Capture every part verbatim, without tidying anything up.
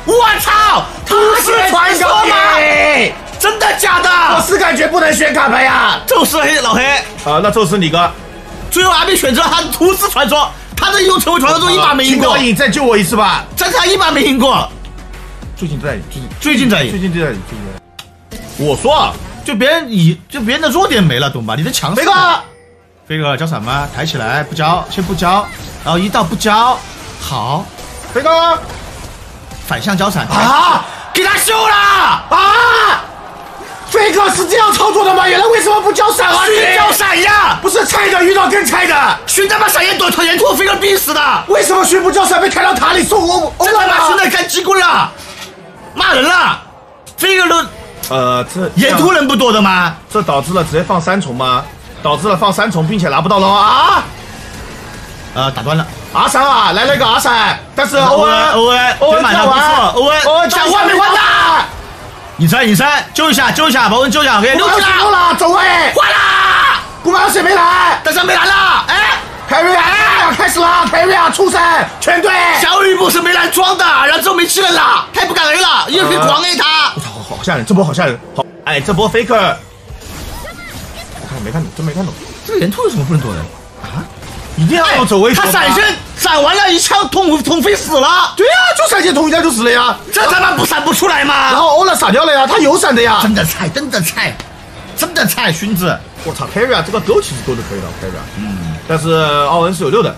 我操！都市传说吗？真的假的？ 我是感觉不能选卡牌呀。 宙斯黑老黑啊，那宙斯你哥。 最后阿斌选择他的都市传说，他的又成为传说中一把没赢过。 金刚影再救我一次吧， 真他一把没赢过。 最近在最近在最近在最近在。我说啊， 就别人以就别人的弱点没了，懂吧？你的强势。 飞哥， 飞哥交闪吗？抬起来不交，先不交，然后一到不交，好， 飞哥反向交闪啊， 给他修了啊！飞哥是这样操作的吗？原来为什么不交闪啊？ 熏交闪呀！ 不是菜的遇到更菜的， 熏他妈闪焰躲团岩兔飞哥逼死的。 为什么熏不交闪被开到塔里送我？ 这他妈熏的干鸡棍了，骂人了，飞哥都。 呃，这岩兔人不多的吗？ 这导致了直接放三重吗？导致了放三重，并且拿不到了啊！ 呃，打断了。 阿三啊，来了个阿三，但是欧文欧文欧文满了不错，欧文欧文讲话没完的。 隐身隐身，救一下救一下，把欧文救一下，给溜进来了，走位换啦！ 古马谁没来？ 但是没来了，哎， 凯瑞啊，开始了，凯瑞啊，出声，全队。 小吕布是没来装的，然后之后没气人了，太不敢 A 了，一会可以狂 A 他。 我操，好吓人，这波好吓人，好，哎，这波 faker，我看没看懂，真没看懂， 这个岩兔有什么不能躲的啊？ 一定要用走位， 他闪现闪完了，一枪捅捅飞死了。 对呀，就闪现捅一下就死了呀， 这他妈不闪不出来吗？ 然后欧了傻掉了呀，他有闪的呀， 真的菜，真的菜，真的菜，荀子。 我操 ，carry 啊，这个勾其实勾的可以的 ，carry 啊，嗯，但是奥文是有六的。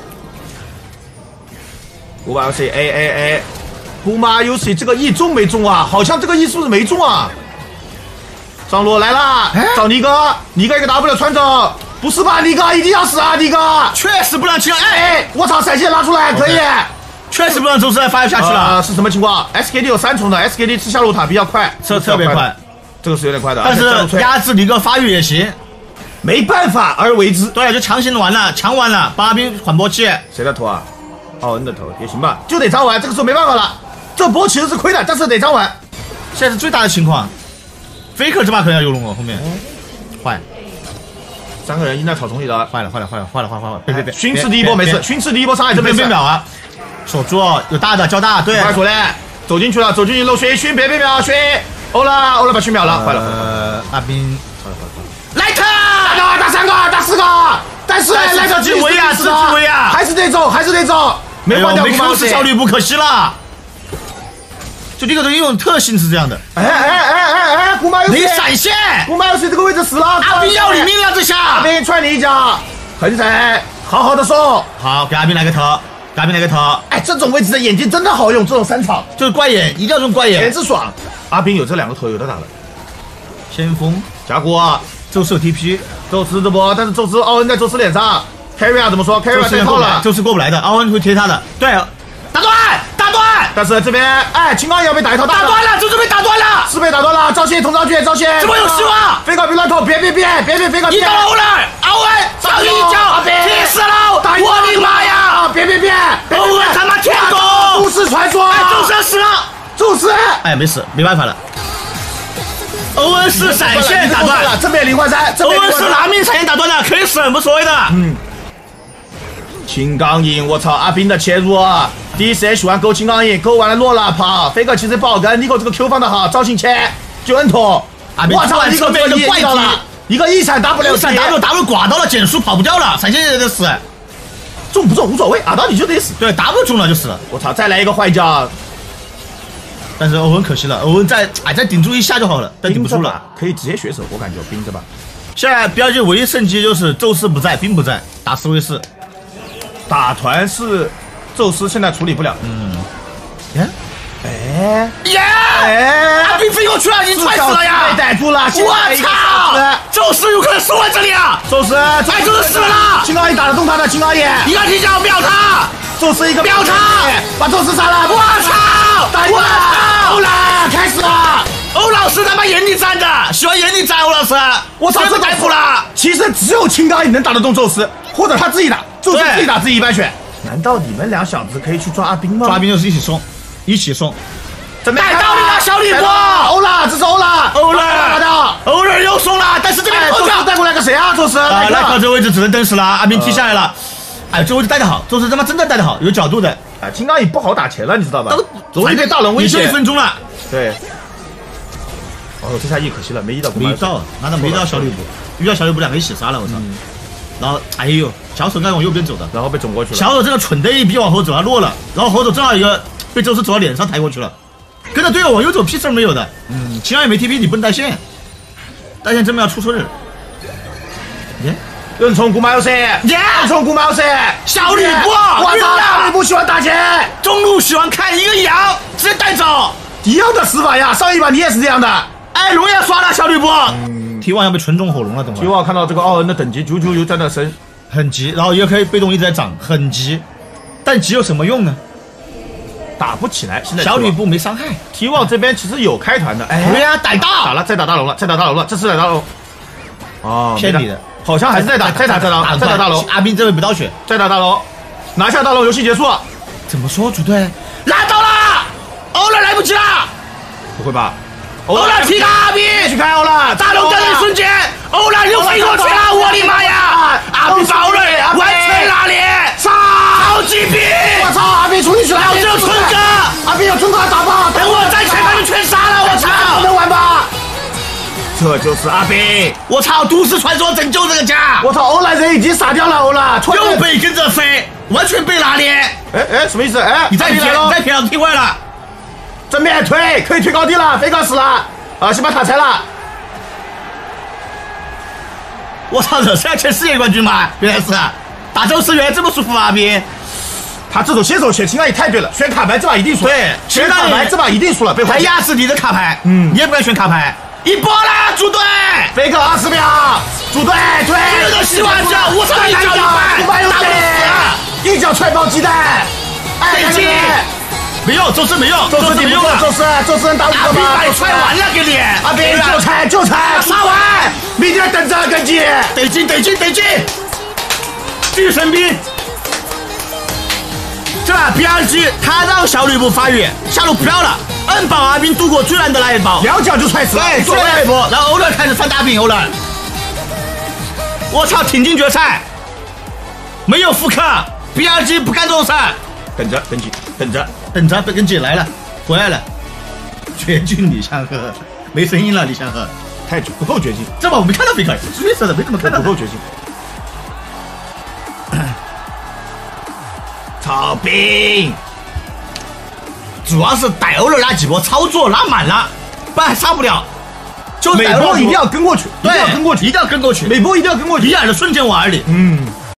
古马 U C A A A， 古马 U C 这个 E 中没中啊？好像这个 E 是不是没中啊？上路来啦，找尼哥，尼哥一个 W 穿着，不是吧？尼哥一定要死啊！尼哥确实不让清， 哎，我操，闪现拉出来可以， 确实不让宙斯发下去了。 是什么情况 ？S K D 有三重的 ，S K D 吃下路塔比较快， 特特别快， 这个是有点快的， 但是压制尼哥发育也行。 没办法而为之， 对，就强行完了，强完了，把阿斌缓波器。 谁的头啊？奥恩的头也行吧，就得张完，这个时候没办法了。这波其实是亏的，但是得张完。 现在是最大的情况 ，Faker 这把可能要有龙了，后面坏， 三个人阴在草丛里了， 坏了坏了坏了坏了坏了坏了！别别别， 熏刺第一波没事，熏刺第一波伤害真没事。 别秒啊！守住，有大的交大，对， 快出来，走进去了，走进去漏熏熏，别别秒熏，欧了欧了把熏秒了，坏了。 呃，阿斌， 来特，打打三个，打四个，但是来特自己围啊，自己围啊， 还是得走，还是得走，没换掉没 Q 死小吕布，可惜了。就这个东西用特性是这样的。 哎哎哎哎哎，古马有没闪现， 古马有谁这个位置死了？ 阿斌要你命了，这下阿斌踹你一脚，横踩，好好的送。 好，给阿斌来个头，给阿斌来个头。 哎，这种位置的眼睛真的好用，这种三场就是怪眼，一定要用怪眼， 简直爽。阿斌有这两个头，有的打了。 先锋峡谷， 宙斯有 T P， 宙斯这波，但是宙斯奥恩在宙斯脸上 ，carry 啊怎么说 ？carry 啊太套了， 宙斯过不来的，奥恩会贴他的。对，打断，打断。 但是这边，哎，青钢也要被打一套， 打断了，宙斯被打断了， 是被打断了。赵信同上去，赵信， 这波有希望。 飞高别乱投，别别别别别飞高， 一刀欧了，奥恩上去一脚，踢死了，我的妈呀！ 别别别， 欧恩他妈天狗， 都市传说， 哎，宙斯死了， 宙斯， 哎，没死，没办法了。欧文是闪现打断了，正面零换三， 欧文是拿命闪现打断的，可以省，无所谓的。 嗯。青钢影，我操！阿斌的切入，第一时间喜欢勾青钢影，勾完了落了跑。飞哥其实不好跟，尼克这个 Q 放的好，赵信切就摁头。我操！尼克这个怪到了，一个一闪 W， 一闪 W W 刮到了减速跑不掉了，闪现也得死， 中不中无所谓，打到你就得死。 对 ，W 中了就死了。 我操！再来一个坏脚。 但是欧文可惜了，欧文再哎再顶住一下就好了，但顶不住了， 可以直接学手，我感觉冰着吧。 现在标记唯一胜机就是宙斯不在，兵不在，打四 v 四， 打团是宙斯现在处理不了。 嗯，耶， 哎耶， 哎， 阿斌飞过去了，已经踹死了呀！ 被逮住了， 我操！宙斯有可能输了这里啊！ 宙斯， 哎，宙斯死了！ 青钢影打得动他的，青钢影一个踢脚秒他， 宙斯一个秒他， 把宙斯杀了！ 我操！ 我操！欧了，开始了！ 欧老师他妈眼里站的，喜欢眼里站，欧老师， 我操， 这逮捕了！ 其实只有青钢影能打得动宙斯，或者他自己打，宙斯自己打自己一般选。难道你们俩小子可以去抓阿斌吗？ 抓阿斌就是一起送，一起送。 带到你了，小李波！ 欧了，这是欧了， 欧了， 拿到， 欧了又送了，但是这边宙斯带过来个谁啊？宙斯， 啊，莱克这位置只能蹬死了，阿斌踢下来了。哎，这位置带的好，宙斯他妈真的带的好，有角度的。 啊，金刚蚁不好打钱了，你知道吧？ 都容易被大龙威胁。 你就一分钟了。 对。哦，这下 E 可惜了，没 E 到。 没到，那他没到小吕布，遇到小吕布两个一起杀了，我操！然后哎呦，小丑应该往右边走的， 然后被整过去了。 小丑真的蠢的一逼往后走，他落了，然后后头正好一个被宙斯走到脸上抬过去了，跟着队友往右走屁事儿没有的。嗯，秦刚也没 T P， 你不能带线，带线真的要出事儿。耶， 有人冲古毛噻！ 耶， 冲古毛噻！ 小吕布， 我操！小吕布喜欢打钱， 中路喜欢看一个羊，直接带走， 一样的死法呀！上一把你也是这样的。 哎，龙也刷了小吕布。嗯，提王要被纯中火龙了，等会。 提王看到这个奥恩的等级，啾啾又在那升， 很急，然后也可以被动一直在涨，很急，但急有什么用呢？ 打不起来。现在小吕布没伤害， 提王这边其实有开团的。哎， 对呀，逮到打了，再打大龙了，再打大龙了，这次打大龙。哦， 骗你的， 好像还是在打，再打再打再打大龙。 阿斌这位不到血， 再打大龙，拿下大龙，游戏结束。 怎么说主队拉到了？欧了来不及了， 不会吧？ 欧了踢他阿斌， 去开欧了， 大龙的那瞬间，欧了又飞过去了，我的妈呀！阿斌把欧了完全拉连，杀！超级兵！ 我操，阿斌冲进去了， 还有这个春哥， 阿斌有春哥打爆， 等我再全把你全杀了，我操！ 能玩吧？这就是阿斌， 我操！都市传说拯救这个家， 我操！欧莱人已经杀掉了欧了， 又被跟着飞，完全被拉连。 哎哎，什么意思？哎， 你再骗，你再骗，踢坏了。 正面推，可以推高地了，飞高死了，啊，先把塔拆了。 我操，这是要签世界冠军吗？原来是打周世元这么舒服啊，阿斌。 他这种先手选秦刚也太对了，选卡牌这把一定输。 对， 选卡牌这把一定输了，被还压死你的卡牌，嗯，你也不敢选卡牌。一波了，主队， 飞个二十秒，主队推， 这个希望脚，我操，一脚一板，打不死，一脚踹爆鸡蛋， 北京没用，宙斯没用， 宙斯没用了，宙斯，宙斯能打五个吗？ 把你踹完了，给你， 阿斌就踩就踩， 杀完， 明天等着跟进， 得进得进得进，巨神兵。这把 B R G 他让小吕布发育，下路不要了，摁保阿斌度过最难的那一包， 两脚就踹死了， 对，最后一波，然后欧乐开始翻大饼，欧乐，我操，挺进决赛，没有复刻 ，B R G 不干这种事， 等着跟进，等着等着，跟进来了，回来了，绝境李祥和，没声音了，李祥和， 太不够绝境， 这把我没看到飞克，绿色的没怎么看到， 不够绝境。操兵， 主要是逮欧了那几波操作拉满了，不然还杀不了。就每波一定要跟过去， 对， 一定要跟过去， 一定要跟过去， 每波一定要跟过去， 比尔的瞬间往耳里。 嗯。